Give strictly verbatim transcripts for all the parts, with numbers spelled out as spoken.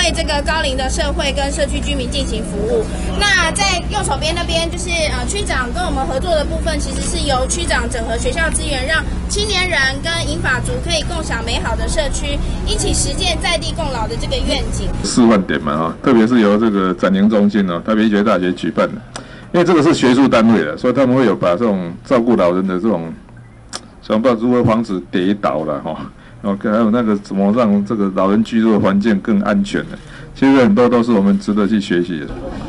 为这个高龄的社会跟社区居民进行服务。那在右手边那边就是呃区长跟我们合作的部分，其实是由区长整合学校资源，让青年人跟银发族可以共享美好的社区，一起实践在地共老的这个愿景。 示范点嘛哈，特别是由这个展研中心哦，台北医学大学举办的，因为这个是学术单位的，所以他们会有把这种照顾老人的这种想办法如何防止跌倒了哈。哦，还有那个怎么让这个老人居住的环境更安全的，其实很多都是我们值得去学习的。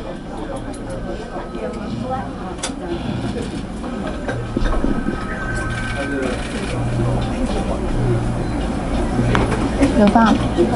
有放。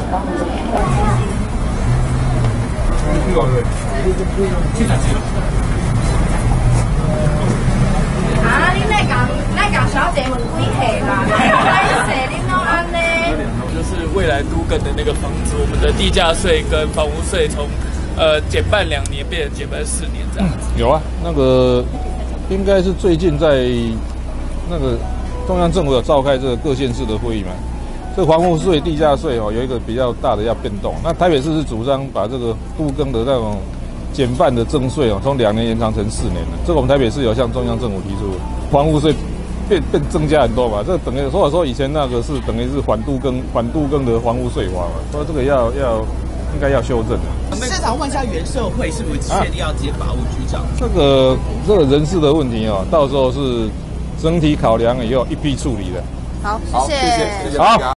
啊，你那讲那讲小姐问几岁啦？几岁你拢安尼？ 就是未来都更的那个房子，我们的地价税跟房屋税从呃减半两年变成减半四年这样子。 嗯、有啊，那个应该是最近在那个中央政府有召开这个各县市的会议嘛。这房屋税、地价税哦，有一个比较大的要变动。那台北市是主张把这个都更的那种减半的征税哦，从两年延长成四年了。这个我们台北市有向中央政府提出，房屋税变变增加很多嘛。这个等于或者说以前那个是等于是反都更反都更的房屋税法嘛，所以这个要要应该要修正的。 市长问一下原社会是不是确定要接法务局长？ 这个这个人事的问题哦，到时候是整体考量以后一批处理的。 好，谢谢， 好。